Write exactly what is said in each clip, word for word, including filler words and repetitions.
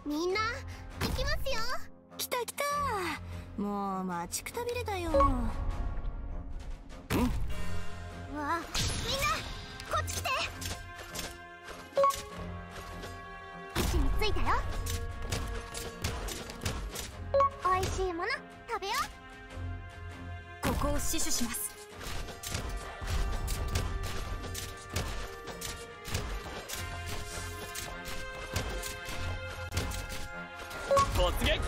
みんな行きますよ。 来た来た。もう待ちくたびれたよ。 うわ、みんなこっち来て。位置についたよ。おいしいもの食べよう。ここを死守します。 突撃。 みんな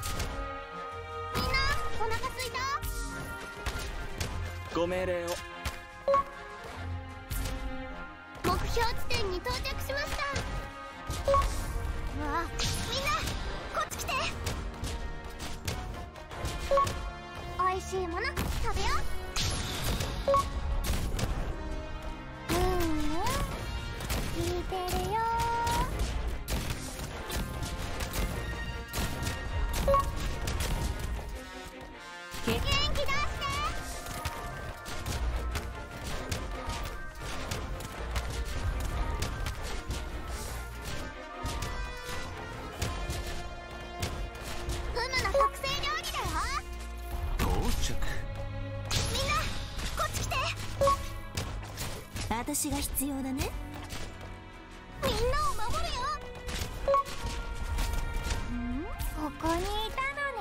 お腹すいた。 ご命令を。 目標地点に到着しました。うわ、みんなこっち来て。おいしいもの食べよう。うんうん聞いてるよ。元気出して。フムの特製料理だよ。 到着。 みんなこっち来て。 私が必要だね。 みんなを守るよ。ん？ここにいたのね。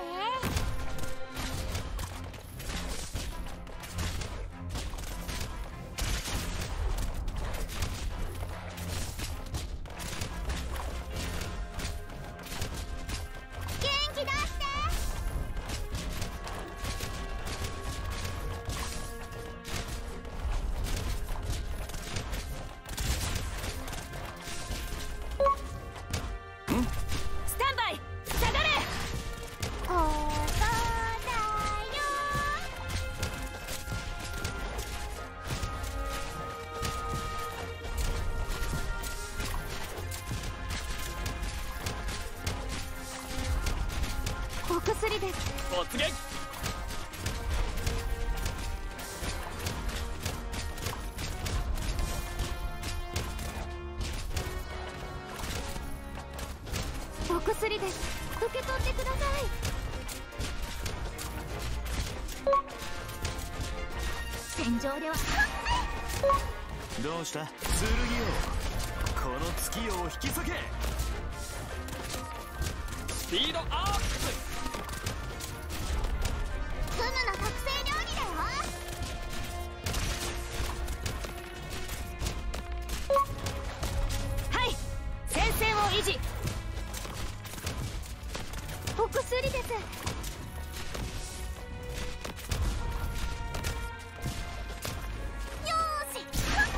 元気出して。 スタンバイ下がれ。 ここだよ。お薬です。 突撃。 お薬です。受け取ってください。戦場ではどうした剣よ。この月夜を引き裂け。スピードアップ。 フムの特製料理だよ。 はい、戦線を維持。 お薬です。よーし。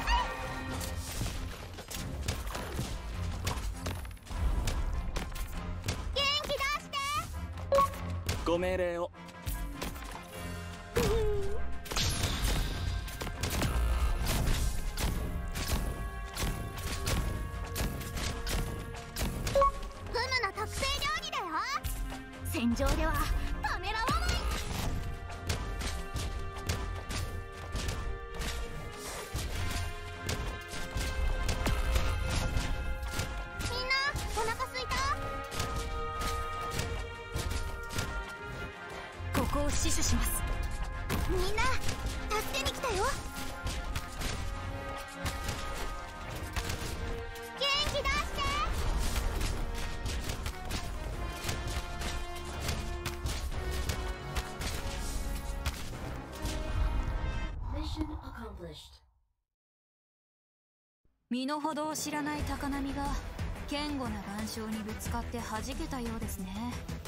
元気出して。 ご命令を。 フムの特製料理だよ。戦場ではためらわない。みんなお腹すいた。 ここを死守します。 みんな助けに来たよ。元気出して。 身の程を知らない高波が堅固な岩礁にぶつかって弾けたようですね。